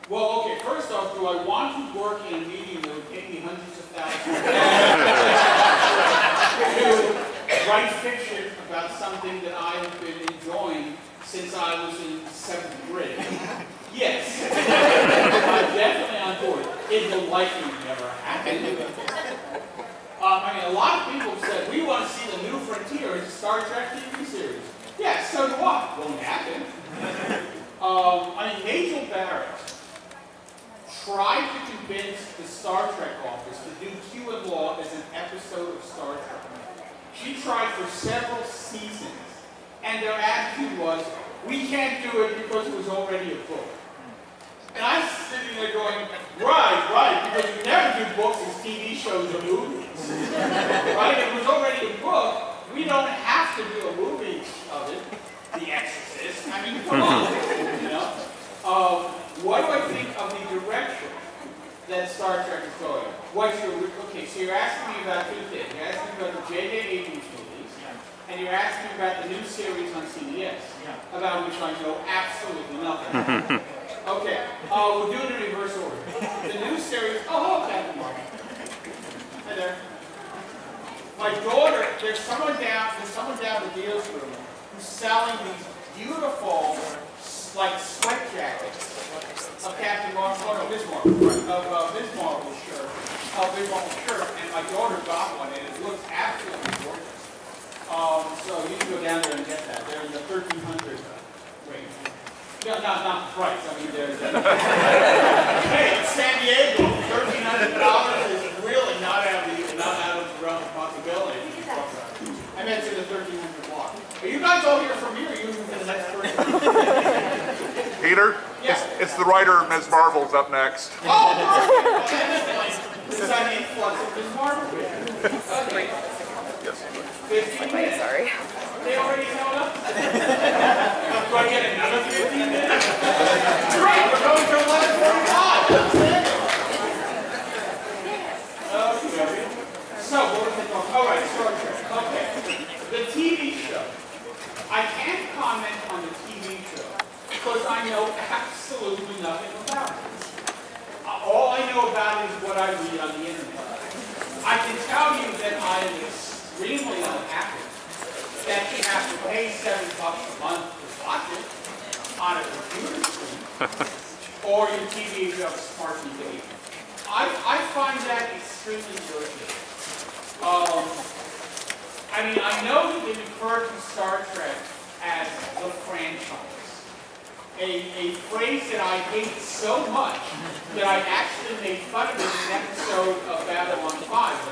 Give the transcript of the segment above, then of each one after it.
Well, okay, first off, do I want to work in a medium that would pay me hundreds of thousands to write fiction about something that I have been enjoying since I was in 7th grade? Yes. I'm definitely on board. It will likely never happen. I mean, a lot of people have said, we want to see the new frontier in Star Trek TV series. Yes, so do I. Won't happen. I mean, Majel Barrett tried to convince the Star Trek office to do Q and Law as an episode of Star Trek. She tried for several seasons, and their attitude was, we can't do it because it was already a book. And I'm sitting there going, right, because you never do books as TV shows or movies. Right? It was already a book. We don't have to do a movie of it. The Exorcist. I mean, come on. You know? What do I think of the direction that Star Trek is going? Okay, so you're asking me about two things. You're asking me about the J.J. Abrams movies, and you're asking me about the new series on CBS, about which I know absolutely nothing. Okay, we'll do it in reverse order. The new series, oh, hello, Captain Marvel. Hi there. My daughter, there's someone down the deals room who's selling these beautiful, like, sweat jackets of Captain Marvel, of Ms. Marvel's shirt, and my daughter got one, and it looks absolutely gorgeous. So you can go down there and get that. They're in the 1,300 range. No, not the price. I mean, there's. Hey, it's San Diego. $1,300 is really not out of the realm of possibility. I meant in the 1,300 block. Are you guys all here from here? Or are you moving to the next person? Peter? Yes. It's the writer Ms. Marvel's up next. Oh, perfect. This is an influx of Ms. Marvel. Okay. Yes. 15 minutes. Sorry. They already held up. Do I get another 15 minutes? Great, we're going to 11:45. Okay. So, what was it called? All right, Star Trek. Okay. The TV show. I can't comment on the TV show because I know absolutely nothing about it. All I know about it is what I read on the internet. I can tell you that I am extremely unhappy that you have to pay $7 a month to watch it on a computer screen, or your TV if you have a smart TV. I find that extremely irritating. I mean, I know that they refer to Star Trek as the franchise, a phrase that I hate so much that I actually made fun of it in an episode of Babylon 5 that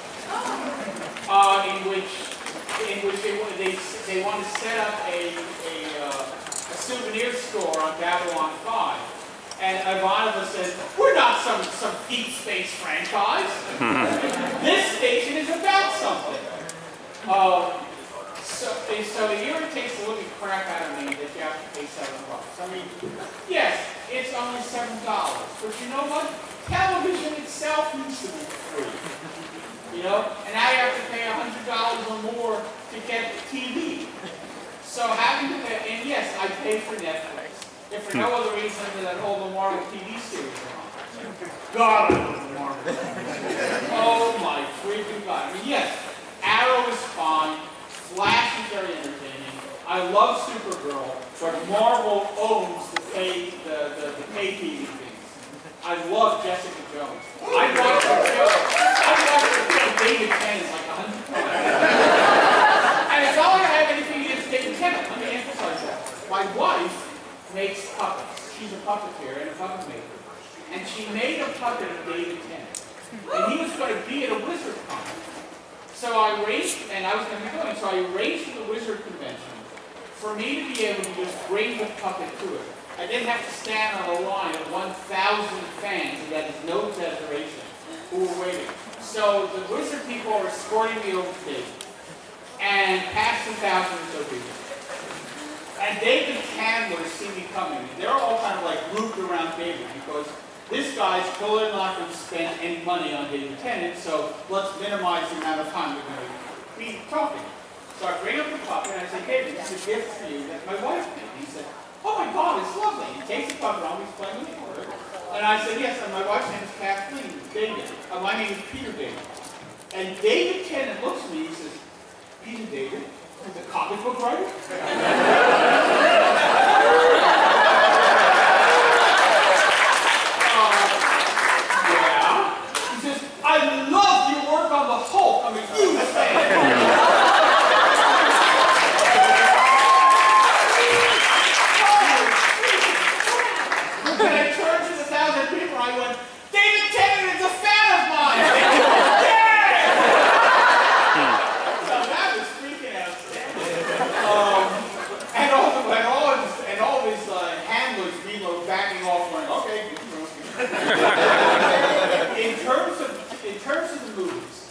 I wrote, in which they want to set up a souvenir store on Babylon 5. And Ivanova says, we're not some deep space franchise. This station is about something. So it irritates the living crap out of me that you have to pay $7. I mean, yes, it's only $7. But you know what? Television itself needs to be free. You know, and now you have to pay $100 or more to get the TV. So having to pay, and yes, I pay for Netflix, if for no other reason than that all the Marvel TV series are on. God, I love the Marvel. Oh my freaking God. I mean, yes, Arrow is fine, Flash is very entertaining, I love Supergirl, but Marvel owns the pay TV things. I love Jessica Jones. I watched the show. David Tennant like 100 times. And it's not like I have anything against David Tennant. Let me emphasize that. My wife makes puppets. She's a puppeteer and a puppet maker. And she made a puppet of David Tennant. And he was going to be at a Wizard Con. So I arranged, and I was going to be going, so I arranged for the Wizard Convention for me to be able to just bring the puppet to it. I didn't have to stand on a line of 1,000 fans, and that is no exaggeration, who were waiting. So the Wizard people are escorting me over stage, and past 2,000 or so people. And David and Candler see me coming, and they're all kind of like grouped around David, because this guy's clearly not going to spend any money on David Tennant, so let's minimize the amount of time we're going to be talking. So I bring up the puppet, and I say, David, this is a gift for you that my wife made. And he said, oh my God, it's lovely. He takes the puppet on, he's playing with it. And I said, yes, and my wife's name is Kathleen David. My name is Peter David. And David Tennant looks at me and he says, Peter David, the comic book writer? Yeah. He says, I love your work on the Hulk. I'm a huge fan. When I turned to the 1,000 people, I went, David Tennant is a fan of mine! Yeah! So that was freaking outstanding. And all his handlers, Milo, backing off, going, okay, in terms of the movies,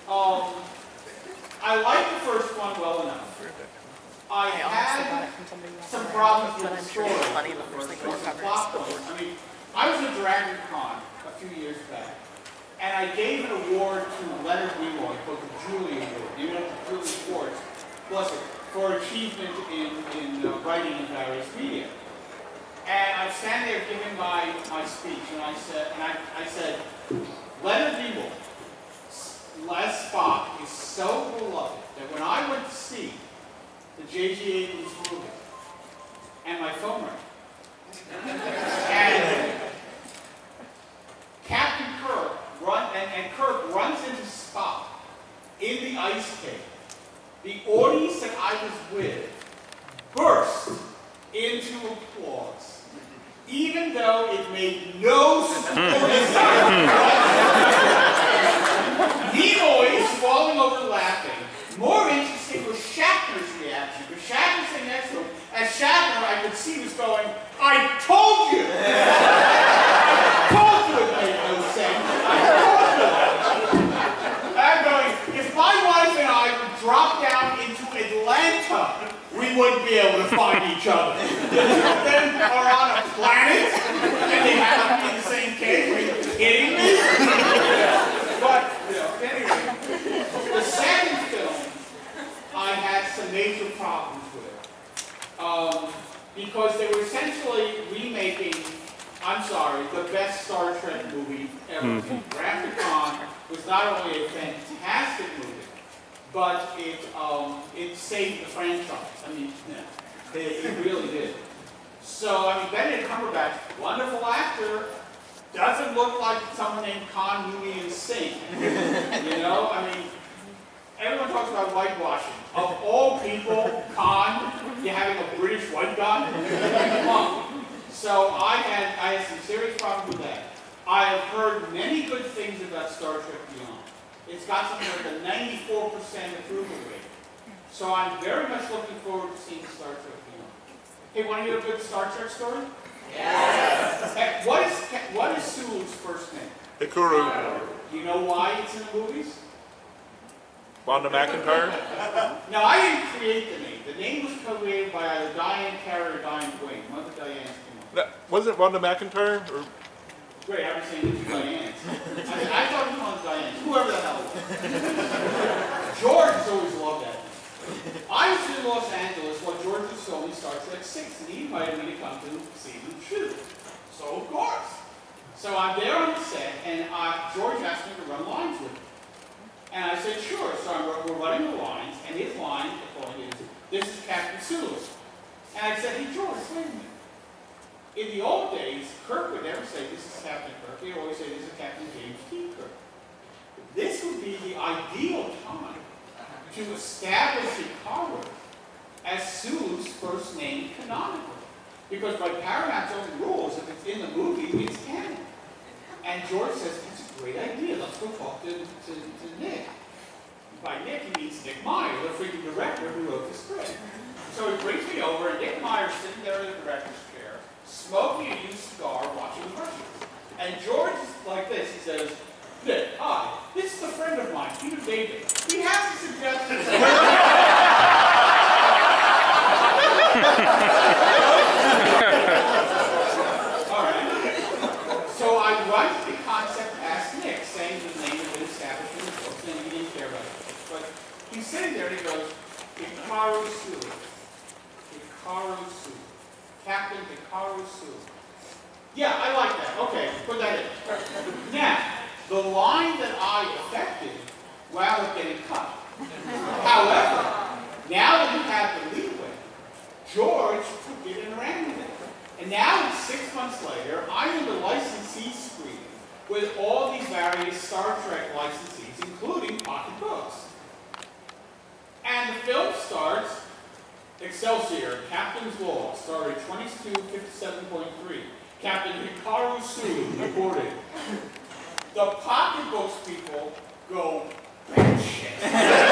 I liked the first one well enough. I had some problems with the story. Some plot points. I mean, I was at Dragon Con a few years back, and I gave an award to Leonard Nimoy called the Julie Award, named after Julie Schwartz, bless her, for achievement in writing in various media. And I'm standing there giving my speech, and I said, Leonard Nimoy, Les Spock, is so beloved that when I went to see the J.J. Abrams movie, and my phone rang, and Captain Kirk Kirk runs into Spock in the ice cave. The audience that I was with burst into applause, even though it made no sense. Nimoy is falling over laughing. More interesting was Shatner's reaction. Because Shatner sitting next to him, as Shatner, I could see, was going, I told you! I told you it made no sense. I told you! I'm going, if my wife and I would drop down into Atlanta, we wouldn't be able to find each other. The two of them are on a planet, and they happen to be in the same cave. Are you kidding me? But, anyway, the second film, I had some major problems with. Because they were essentially remaking, I'm sorry, the best Star Trek movie ever made. Wrath of Khan was not only a fantastic movie, but it saved the franchise. I mean, it really did. So, I mean, Benedict Cumberbatch, wonderful actor, doesn't look like someone named Khan Noonien Singh. You know, I mean, everyone talks about whitewashing. Of all people, Khan, you're having a British white guy? Come on. So I had some serious problems with that. I have heard many good things about Star Trek Beyond. It's got something like a 94% approval rate. So I'm very much looking forward to seeing Star Trek Beyond. Hey, want to hear a good Star Trek story? Yes. Hey, what is Sulu's first name? Hikaru. You know why it's in the movies? Wanda McIntyre? No, I didn't create the name. The name was created by either Diane Carey or Diane Duane. One of the Dianes came up. Wasn't Wanda McIntyre? Or? Great, I was saying the two Dianes. I thought it was Diane, whoever the hell it was. George has always loved that. I was in Los Angeles while George was filming Star Trek 6, and he invited me to come to season 2. So, of course. So I'm there on the set, and George asked me to run lines with him. And I said, sure. So we're running the lines, and his line, the point is, this is Captain Sulu. And I said, hey, George, wait a minute. In the old days, Kirk would never say, this is Captain Kirk. He'd always say, this is Captain James T. Kirk. This would be the ideal time to establish Hikaru as Sulu's first name canonically. Because by Paramount's own rules, if it's in the movie, it's canon. And George says, that's a great idea. Let's go talk to Nick. By Nick, he means Nick Meyer, the freaking director who wrote the script. So he brings me over, and Nick Meyer's sitting there in the director's chair, smoking a used cigar, watching the Russians. And George is like this. He says, Nick, hi, this is a friend of mine, Peter David. He has a suggestion. All right. So I run the concept past Nick, saying the name had been established in the books, and he didn't care about it. But he's sitting there, and he goes, Hikaru Sulu. Hikaru Sulu. Captain Hikaru Sulu. Yeah, I like that. Okay. put that in. Now, the line that I affected wound up getting cut. However, now that you have the leeway, George took it and ran with it. And now, 6 months later, I'm in the licensee screen with all these various Star Trek licensees, including Pocket Books. And the film starts, Excelsior, Captain's Log, started 2257.3. Captain Hikaru Sulu reported. The Pocket Books people go batshit.